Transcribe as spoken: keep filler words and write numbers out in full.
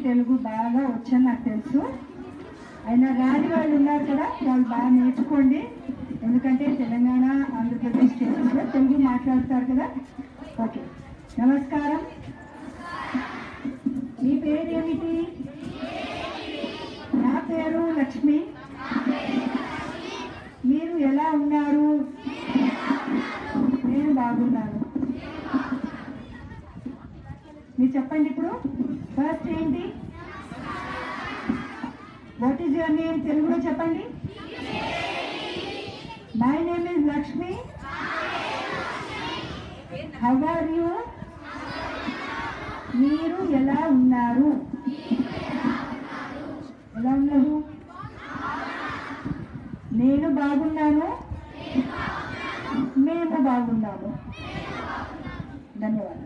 తెలుగు బాగా వచ్చని నాకు తెలుసు. అయినా రాని వాళ్ళు ఉన్నారు కదా, వాళ్ళు బాగా నేర్చుకోండి. ఎందుకంటే తెలంగాణ ఆంధ్రప్రదేశ్ స్టేట్లో తెలుగు మాట్లాడతారు కదా. ఓకే, నమస్కారం. మీ పేరు ఏమిటి? నా పేరు లక్ష్మి. మీరు ఎలా ఉన్నారు? నేను బాగున్నాను. మీరు చెప్పండి ఇప్పుడు. ఫస్ట్ ఏంటి? What is your name? తెలుగులో చెప్పండి. My name is Lakshmi. How are you? మీరు ఎలా ఉన్నారు? ఎలా ఉన్నారు? నేను బాగున్నాను. మేము బాగున్నాము. ధన్యవాదాలు.